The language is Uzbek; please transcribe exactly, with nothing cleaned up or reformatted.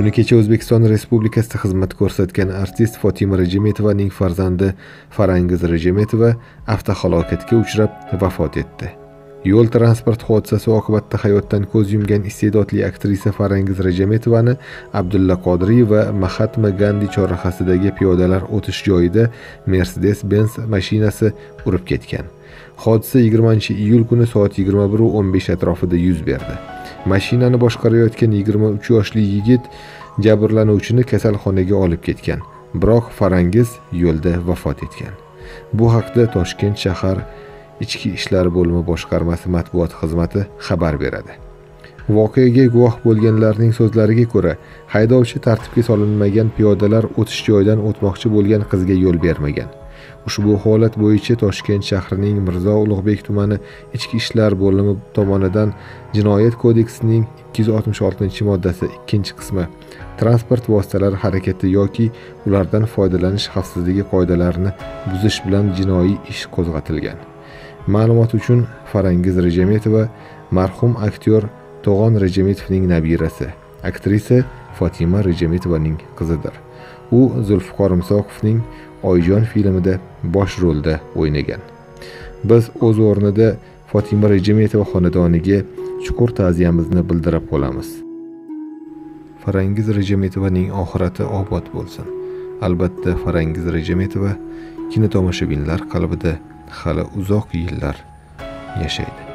Kuni kecha O'zbekiston Respublikasida xizmat ko'rsatgan artist Fotima Rejametovaning farzandi Farangiz Rejametova avtohalokatga uchrab vafot etdi. Yo'l transport hodisasi oqibatida hayotdan ko'z yumgan iste'dodli aktrisa Farangiz Rejametovani Abdulla Qodiriy va Mahatma Gandi chorrahasidagi piyodalar o'tish joyida Mercedes-Benz mashinasi urib ketgan. Hodisa yigirmanchi iyul kuni soat yigirma bir o'n besh atrofida yuz berdi. Mashinani boshqarayotgan yigirma uch yoshli yigit jabrlanuvchini kasalxonaga olib ketgan, biroq Farangiz yo'lda vafot etgan. Bu haqda Toshkent shahar Ichki ishlar bo'limi boshqarmasi matbuot xizmati xabar beradi. Voqeaga guvoh bo'lganlarning so'zlariga ko'ra, haydovchi tartibga solinmagan piyodalar o'tish joyidan o'tmoqchi bo'lgan qizga yo'l bermagan. Ushbu holat bo'yicha Toshkent shahrining Mirzo Ulug'bek tumani Ichki ishlar bo'limi tomonidan Jinoyat kodeksining ikki yuz oltmish oltinchi moddasi ikkinchi qismi transport vositalari harakati yoki ulardan foydalanish xavfsizligi qoidalarini buzish bilan jinoiy ish qo'zg'atilgan. Ma'lumot uchun, Farangiz Rejametova marhum aktyor To'g'on Rejametovning nabirasi, aktrisa Fotima Rejametovaning qizidir. U Zulfiqor Musoqovning Oyijon filmida bosh rolda o'ynagan. Biz o'z o'rnida Fotima Rejametova xonadoniga chuqur ta'ziyamizni bildirib qolamiz. Farangiz Rejametovaning oxirati obod bo'lsin. Albatta, Farangiz Rejametova kinotomoshabinlar qalbida hali uzoq yillar yashaydi.